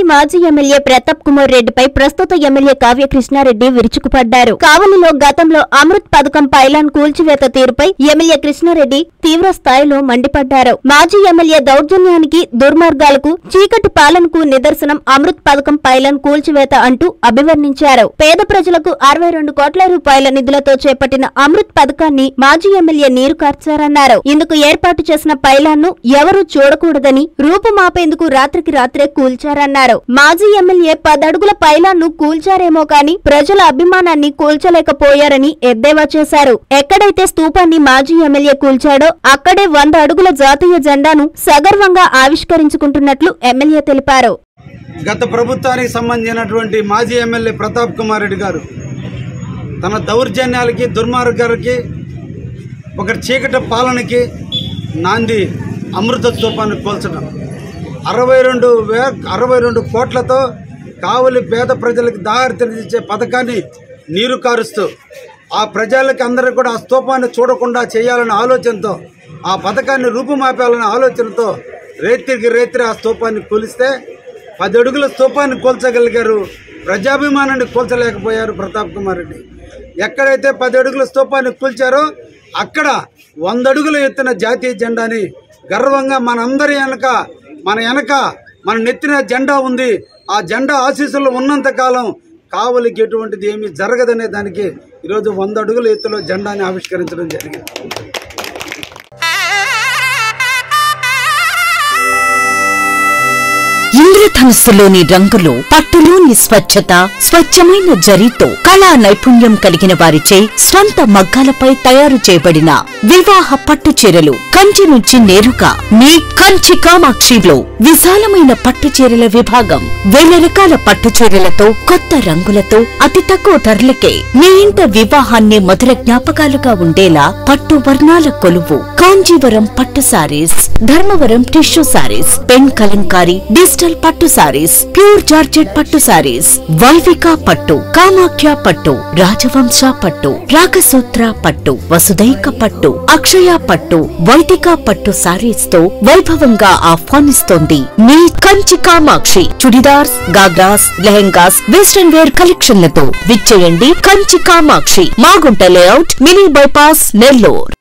కావలి మాజీ ఎమ్మెల్యే ప్రతాప్ కుమార్ రెడ్డిపై ప్రస్తుత ఎమ్మెల్యే కావ్య కృష్ణారెడ్డి విరుచుకుపడ్డారు. కావలిలో గతంలో అమృత్ పథకం పైలాన్ కూల్చివేత తీరుపై ఎమ్మెల్యే కృష్ణారెడ్డి తీవ్ర స్థాయిలో మండిపడ్డారు. మాజీ ఎమ్మెల్యే దౌర్జన్యానికి, దుర్మార్గాలకు, చీకటి పాలనకు నిదర్శనం అమృత్ పథకం పైలాన్ కూల్చివేత అంటూ అభివర్ణించారు. పేద ప్రజలకు 62 కోట్ల రూపాయల నిధులతో చేపట్టిన అమృత్ పథకాన్ని మాజీ ఎమ్మెల్యే నీరు కార్చారన్నారు. ఇందుకు ఏర్పాటు చేసిన పైలాన్ను ఎవరూ చూడకూడదని రూపుమాపేందుకు రాత్రికి రాత్రే కూల్చారన్నారు. మాజీ ఎమ్మెల్యే 10 అడుగుల పైలాన్ను కూల్చారేమో కానీ ప్రజల అభిమానాన్ని కూల్చలేకపోయారని ఎద్దేవా చేశారు. ఎక్కడైతే స్తూపాన్ని మాజీ ఎమ్మెల్యే కూల్చాడో అక్కడే 100 అడుగుల జాతీయ జెండాను సగర్వంగా ఆవిష్కరించుకుంటున్నట్లు ఎమ్మెల్యే తెలిపారు. గత ప్రభుత్వానికి సంబంధించినటువంటి మాజీ ఎమ్మెల్యే ప్రతాప్ కుమార్ రెడ్డి గారు తన దౌర్జన్యాలకి, దుర్మార్గాలకి, ఒక చీకటి పాలనకి నాంది అమృత స్తూపాన్ని కూల్చడం. 62 కోట్లతో కావలి పేద ప్రజలకు దారి తెరిచే పథకాన్ని నీరు కారుస్తూ ఆ ప్రజలకి అందరూ కూడా ఆ స్తూపాన్ని చూడకుండా చేయాలనే ఆలోచనతో, ఆ పథకాన్ని రూపుమాపాలనే ఆలోచనతో రేత్రి ఆ స్తూపాన్ని కూలిస్తే 10 అడుగుల స్తూపాన్ని కూల్చగలిగారు. ప్రజాభిమానాన్ని కూల్చలేకపోయారు ప్రతాప్ కుమార్ రెడ్డి. ఎక్కడైతే 10 అడుగుల స్తూపాన్ని కూల్చారో అక్కడ 100 అడుగుల ఎత్తున జాతీయ జెండాని గర్వంగా మనందరి వెనక మన నెత్తిన జెండా ఉంది. ఆ జెండా ఆశీస్సులు ఉన్నంత కాలం కావలికి ఎటువంటిది ఏమీ జరగదనే దానికి ఈరోజు 100 అడుగుల ఎత్తులో జెండాని ఆవిష్కరించడం జరిగింది. ఇంద్రధనుస్సులోని రంగులు, పట్టులోని స్వచ్ఛత, స్వచ్ఛమైన జరీతో కళా నైపుణ్యం కలిగిన వారిచే స్వంత మగ్గాలపై తయారు చేయబడిన వివాహ పట్టు చీరలు కంచి నుంచి నేరుగా మీ కంచి కామాక్షిలో విశాలమైన పట్టు చీరల విభాగం. 1000 రకాల పట్టు చీరలతో, కొత్త రంగులతో, అతి తక్కువ ధరలకే మీ ఇంట వివాహాన్ని మధుర జ్ఞాపకాలుగా ఉండేలా పట్టు వర్ణాల కొలువు. కాంజీవరం పట్టు sarees, Dharmavaram tissue sarees, pen Kalamkari, digital పట్టు సారీస్, ప్యూర్ జార్జెట్ పట్టు సారీస్, వైవిక పట్టు, కామాఖ్య పట్టు, రాజవంశ పట్టు, రాగసూత్ర పట్టు, వసుదైక పట్టు, అక్షయ పట్టు, వైదిక పట్టు సారీస్ తో వైభవంగా ఆహ్వానిస్తోంది మీ కంచి కామాక్షి. చుడిదార్స్, గాగ్రాస్, లెహెంగాస్, వెస్టర్న్ వేర్ కలెక్షన్లతో విచ్చేయండి Kanchi Kamakshi, Magunta layout, mini bypass, Nellore.